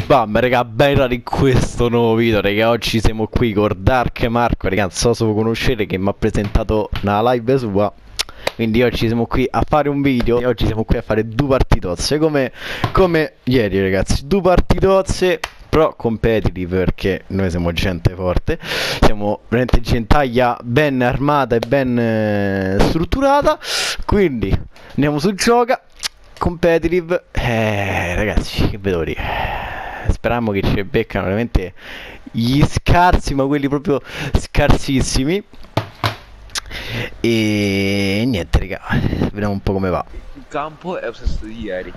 Bam, raga, ben in questo nuovo video, raga. Oggi siamo qui con Dark Marco, raga. Non so se lo conoscete, che mi ha presentato una live sua. Quindi oggi siamo qui a fare un video. E oggi siamo qui a fare due partitozze come ieri, ragazzi. Due partitozze però competitive, perché noi siamo gente forte. Siamo veramente gentaglia ben armata e ben strutturata. Quindi andiamo su gioca competitive. Ragazzi, che vedo lì. Speriamo che ci beccano veramente gli scarsi, ma quelli proprio scarsissimi. E niente, raga, vediamo un po' come va. Il campo è lo stesso di ieri.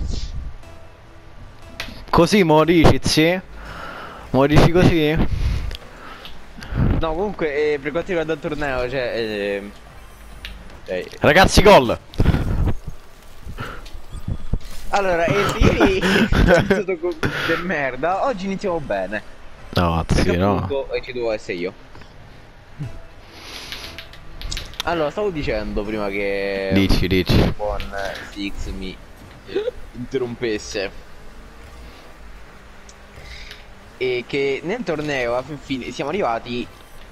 Così mo dici, sì? Mo dici così? No, comunque, per quanto riguarda il torneo, Ragazzi, gol! allora, ieri è stato del merda, oggi iniziamo bene. No, sì, no. E ci devo essere io. Allora, stavo dicendo prima che Dici. buon Six mi interrompesse, e che nel torneo alla fine siamo arrivati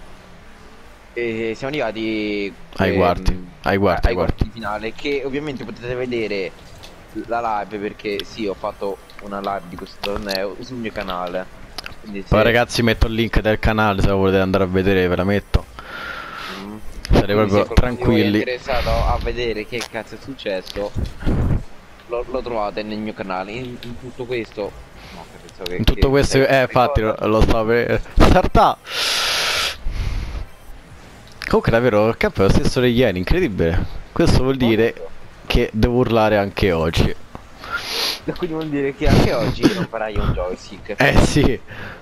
Ai quarti di finale, che ovviamente potete vedere la live, perché sì, ho fatto una live di questo torneo sul mio canale. Quindi Poi ragazzi, metto il link del canale, se lo volete andare a vedere ve la metto. Sarei proprio tranquilli. Se interessato a vedere che cazzo è successo, lo trovate nel mio canale. In tutto questo, no, in tutto questo, infatti lo so per starta. Comunque davvero il campo è lo stesso degli ieri, incredibile. Questo vuol dire che devo urlare anche oggi. Quindi vuol dire che anche oggi non farai un joystick. Sì.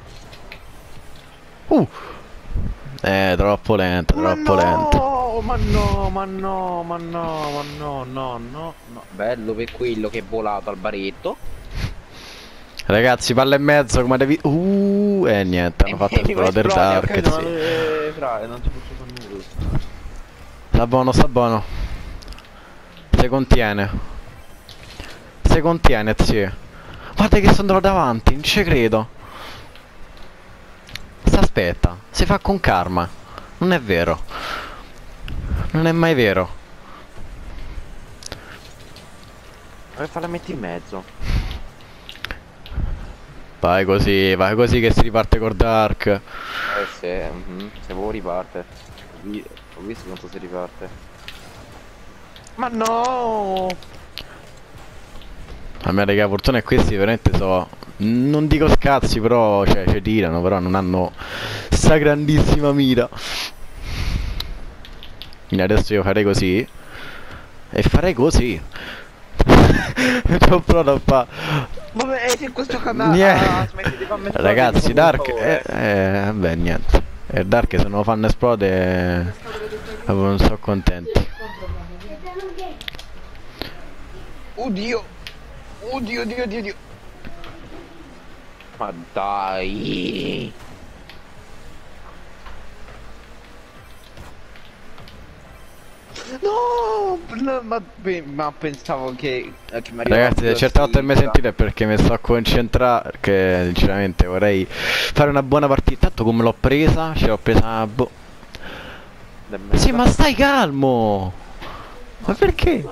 Troppo lento, troppo lento. Ma no. Bello per quello che è volato al baretto. Ragazzi, palla e mezzo, come devi... niente, hanno fatto esplodere Dark, sì. Non ci posso fare nulla. Sta buono. Se contiene, zio. Guarda che sono andato davanti, non ci credo. Aspetta, si fa con karma. Non è vero. Non è mai vero. Farla metti in mezzo. Vai così che si riparte col Dark. Se proprio riparte. Ho visto quanto si riparte. Ma no! La mia raga, fortuna è questi veramente non dico scazzi, però cioè ci tirano, però non hanno sta grandissima mira. Quindi adesso io farei così. E farei così. Non provo a fa. Vabbè, se questo canale smetti di farmi esplodere, ragazzi, Dark vabbè, niente. E Dark se non lo fanno esplodere non sono contenti. Oddio. Ma dai. No, ma pensavo che mi ragazzi, certe volte mi sentite perché mi sto a concentrare, perché sinceramente vorrei fare una buona partita. Tanto come l'ho presa, ce l'ho presa boh. Sì, ma stai calmo. Ma perché?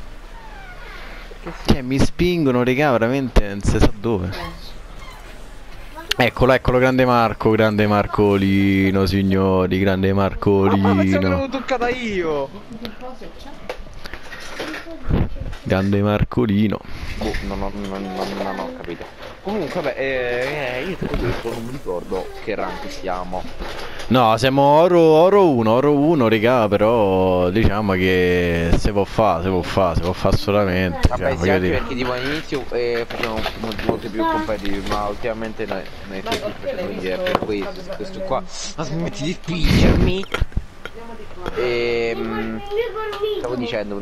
Cioè mi spingono, raga, veramente non si sa dove. Eccolo, grande Marcolino, signori, grande Marcolino. Ma se l'avevo toccata io. Grande Marcolino. Non ho capito. Comunque, vabbè, io tutto questo non mi ricordo che rank siamo. No, siamo oro 1, raga, però diciamo che si può fare assolutamente. Vabbè, sì, anche perché tipo all'inizio facevamo molto più competitive, ma ultimamente noi stiamo facendo vedere per questo qua. Ma smetti di spingermi. Stavo dicendo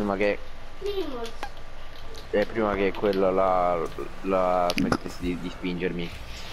prima che quello la smettessi di spingermi.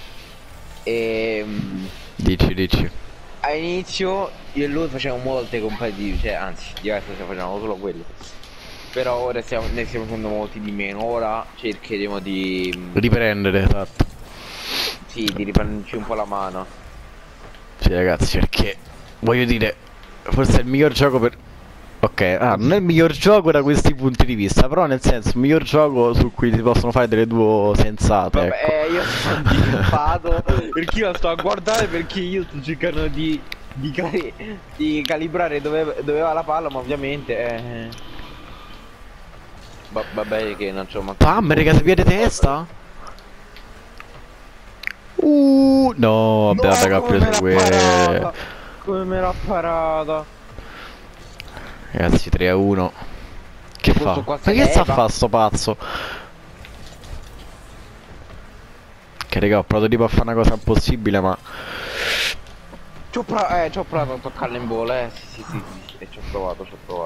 Dici. All'inizio io e lui facevamo molte competitive, cioè anzi, diverse facevamo solo quello. Però ora ne stiamo facendo molti di meno. Ora cercheremo di riprendere, esatto. Sì, di riprenderci un po' la mano. Sì ragazzi, perché voglio dire, forse è il miglior gioco per... Ok, non è il miglior gioco da questi punti di vista, però nel senso, il miglior gioco su cui si possono fare delle duo sensate, ecco. Vabbè, io sono anticipato perché io sto a guardare, perché io sto cercando di calibrare dove va la palla, ma ovviamente vabbè che non c'ho manco. Pam, raga, si vede testa? No, vabbè, raga, ha preso quelle. Come me l'ha parata? Ragazzi, 3-1. Che fa? Questo qua Ma si che sta a leva. fa sto pazzo? Che raga, ho provato tipo a fare una cosa impossibile, ma... C'ho provato a toccarla in bola, sì, e ci ho provato.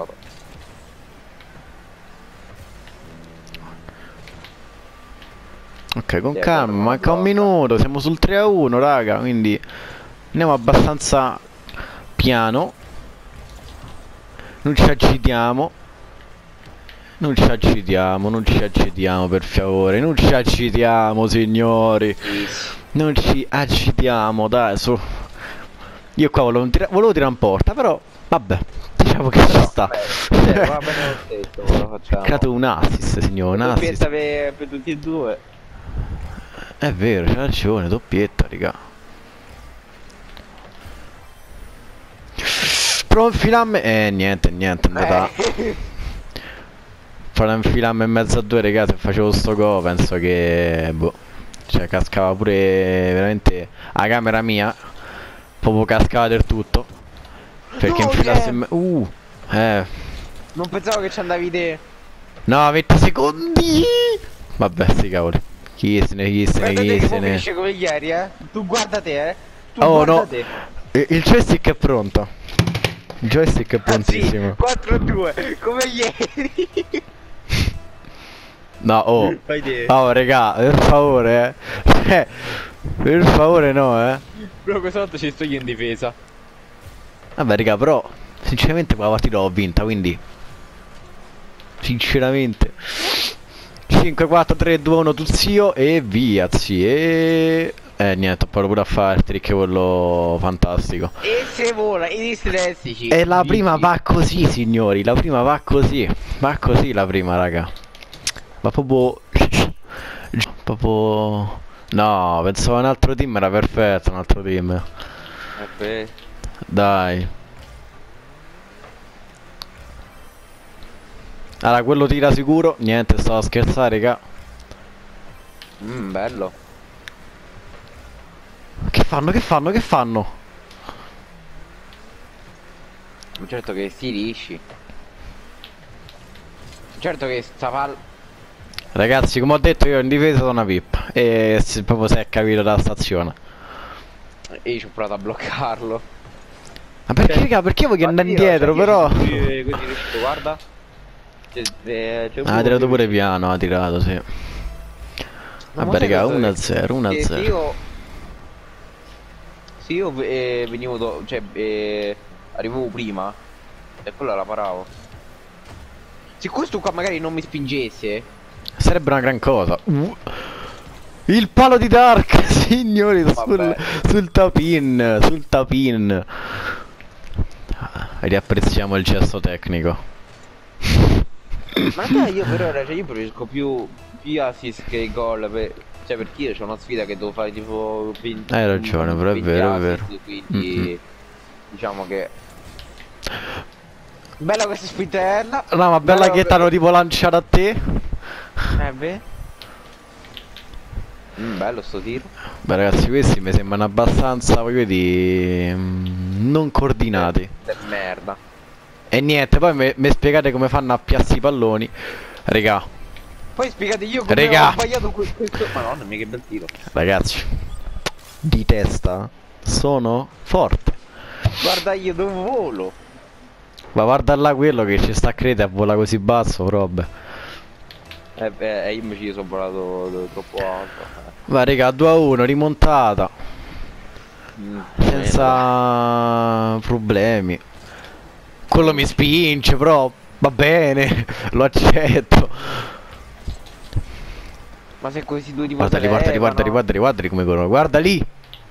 Ok, con Sì, calma, abbiamo manca un blocca. minuto, siamo sul 3-1, raga, quindi andiamo abbastanza piano. Non ci agitiamo. Non ci agitiamo per favore, non ci agitiamo signori. Non ci agitiamo, dai, su. Io qua volevo tirare in porta, però vabbè, diciamo che ci sta. Va bene lo stesso, lo facciamo. Peccato un assist, signore, un assist. Doppietta per tutti e due. È vero, c'ha ragione, doppietta, raga. Provo a infilarmi. Niente, è andata. Provo a infilarmi in mezzo a due, raga, se facevo sto go, penso che... boh. Cioè, cascava pure veramente la camera mia. Proprio cascava del tutto. Perché infilassi in Non pensavo che ci andavi te. No, 20 secondi. Vabbè, sti cavoli. Chi se ne Finisce come ieri, Tu guarda te, Tu Oh guarda no. te. Il joystick è pronto. Il joystick è prontissimo. 4-2, come ieri. No, oh. Fai te. Oh, regà, per favore, per favore no, Però questa volta ci sto io in difesa. Vabbè, regà, però sinceramente quella partita l'ho vinta, quindi sinceramente 5, 4, 3, 2, 1 tu zio e via, zio. Niente, ho provato pure a fare il trick quello fantastico. E se vola, i dislessici. E la prima va così, signori, la prima va così. Va così la prima, raga. Ma proprio... proprio... No, pensavo a un altro team, era perfetto un altro team. Dai. Allora, quello tira sicuro. Niente, stavo a scherzare, raga. Bello. Che fanno? Certo che si lisci. Certo che sta palla... Ragazzi, come ho detto, io in difesa sono una pippa. E proprio si è capito dalla stazione. E io ci ho provato a bloccarlo. Ma perché, raga, perché voglio andare indietro, però? Così, guarda. Ha tirato pure piano, ha tirato, sì. Vabbè, raga, 1-0, 1-0. Se io venivo arrivavo prima e quella la paravo. Se questo qua magari non mi spingesse, sarebbe una gran cosa. Il palo di Dark, signori, sul tapin. Riapprezziamo il gesto tecnico. Ma dai, io per ora, io preferisco più assist che gol, cioè perché io c'ho una sfida che devo fare tipo 20. Hai ragione, però è vero, è vero. Quindi diciamo che bella questa spinterna. No, ma bella che t'hanno tipo lanciato a te. Beh. Bello sto tiro. Beh, ragazzi, questi mi sembrano abbastanza, voglio dire, non coordinati. Del merda. E niente, poi mi spiegate come fanno a piazzi i palloni. Regà. Poi spiegate io come ho sbagliato questo. Madonna mia, che bel tiro. Ragazzi, di testa sono forte. Guarda io dove volo. Ma guarda là quello che ci sta a credere a volare così basso, robe. Io invece sono volato troppo alto. Va, raga, 2-1, rimontata. Senza problemi. Quello mi spinge, però va bene, lo accetto. Ma se questi due tipo Guardali, se guardali, levano. guardali, guardali, guardali come corrono. Guarda lì!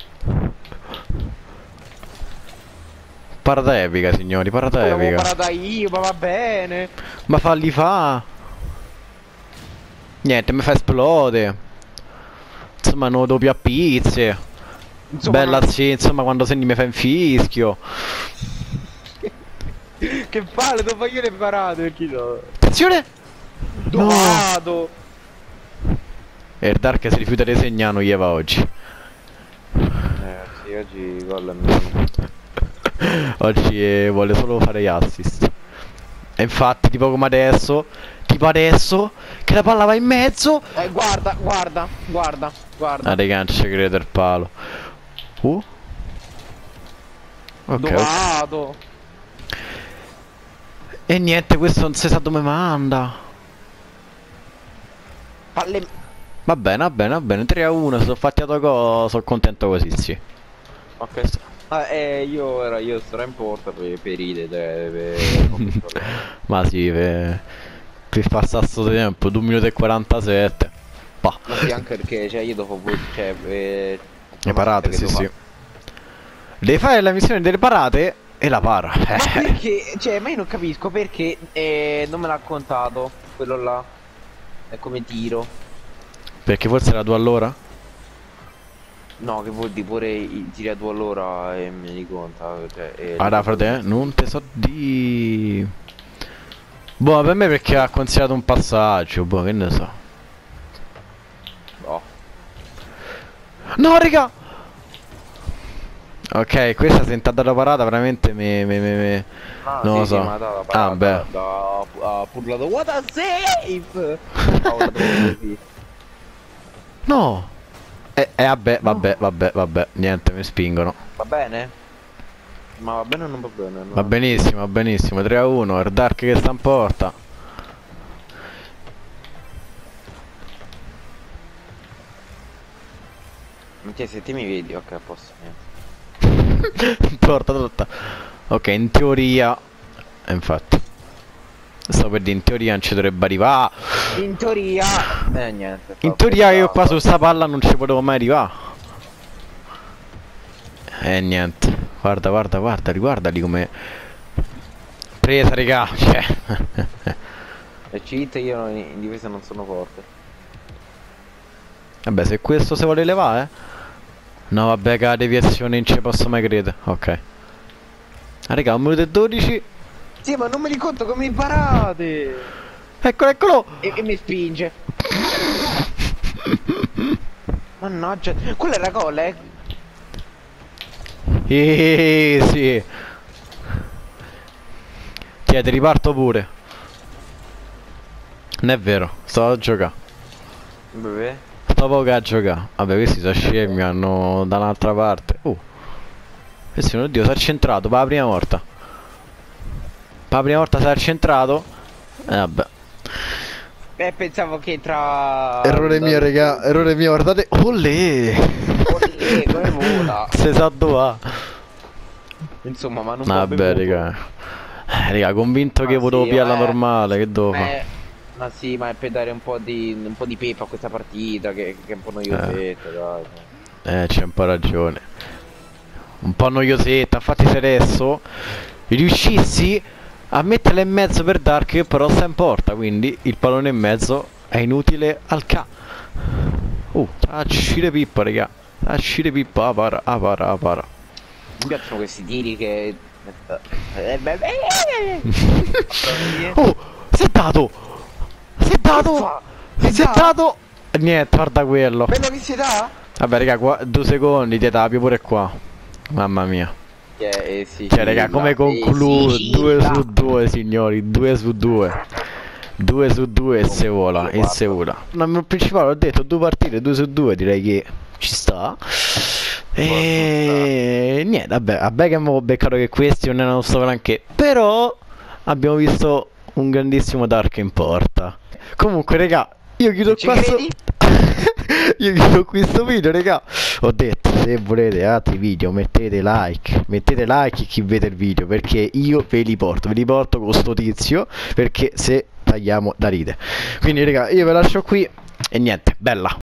Parata epica, signori, parata L'avevo epica. parata io, ma va bene. Ma falli fa! Niente, mi fa esplode. Insomma, non doppia pizze. Insomma, Bella sì, insomma, quando senti mi fa un fischio. che palle, dopo io le parate, perché no? Attenzione! Dove vado? E il Dark si rifiuta di segnare, non gli va oggi. Sì, oggi gol è meno. Oggi vuole solo fare gli assist. E infatti, tipo come adesso, che la palla va in mezzo. Guarda, guarda, guarda, guarda. Ah, raga, non ci credo il palo. Ok, Dove ok. vado? E niente, questo non si sa dove manda. Palle. Va bene, va bene, va bene. 3-1, sono fatti a gol, sono contento così, sì. Ok. Io sarò in porta per ridere. Ma sì, per passare sto tempo, 2 minuti e 47. Bah. Ma sì, anche perché cioè io dopo cioè Le parate, sì, sì. Devi fare la missione delle parate e la para. Ma perché? Cioè, ma io non capisco perché non me l'ha contato quello là. È come tiro. Perché forse era tu allora? No, che vuol dire pure i tiri a 2 all'ora e me li conta. Cioè, Allora, frate, non te so di. Boh, per me perché ha considerato un passaggio, boh, che ne so. No. No, raga! Ok, questa se intenta la parata veramente non lo sì, so. ma da Ah, beh. ha pullato what a save! Così. No! Vabbè, niente, mi spingono. Va bene? Ma va bene o non va bene? No. Va benissimo, 3-1, il Dark che sta in porta. Minchia, se te mi vedi, ok, a posto. Niente. Porta tutta. Ok, in teoria. Infatti. Sto per dire, in teoria non ci dovrebbe arrivare. In teoria. Niente. In teoria io qua su sta palla non ci potevo mai arrivare. Niente. Guarda, riguardali come. Presa, raga. Cioè. E cheat io in difesa non sono forte. Vabbè, se questo si vuole levare. No, vabbè, che la deviazione non ci posso mai credere. Ok. Ah, raga, 1 minuto e 12. Sì, ma non me li conto come imparate. Eccolo. E mi spinge. Mannaggia. Quella era gol, Sì. Ti riparto pure. Non è vero, sto a giocare. Beh. Sto poco a giocare. Vabbè, questi sono scemi, hanno da un'altra parte. Questi, oddio, si è centrato per la prima volta. Per la prima volta si è centrato. Vabbè. Pensavo che tra. Errore mio, raga, errore mio, guardate. Olè! Olè, come vola. Se sa dove. Insomma, ma non Vabbè, raga. Raga, convinto che potevo pigliare la normale, che devo fare? Ma sì, ma è per dare un po' di peppa a questa partita che è un po' noiosetta, dai. C'è un po' ragione. Un po' noiosetta, infatti se adesso riuscissi a metterla in mezzo per Dark, però sta in porta, quindi il pallone in mezzo è inutile al ca. Accide pippa, raga. Accide pippa, para. Mi piacciono questi tiri che. Si è dato! Si è dato! Niente, guarda quello. Bella visità? Vabbè, raga, 2 secondi, ti tapio pure qua. Mamma mia. Sì, Cioè, raga, come concludo? 2 su 2, signori. 2 su 2. 2 su 2 e se vola. E se vola. Il principale ho detto 2 partite, 2 su 2. Direi che ci sta. E niente, vabbè che avevo beccato che questi non erano sto granché. Però abbiamo visto un grandissimo Dark in porta. Comunque, raga, io chiudo qua. Io chiudo questo video, raga. Ho detto, se volete altri video mettete like chi vede il video, perché io ve li porto con sto tizio, perché se tagliamo da ride. Quindi raga, io vi lascio qui. E niente, bella.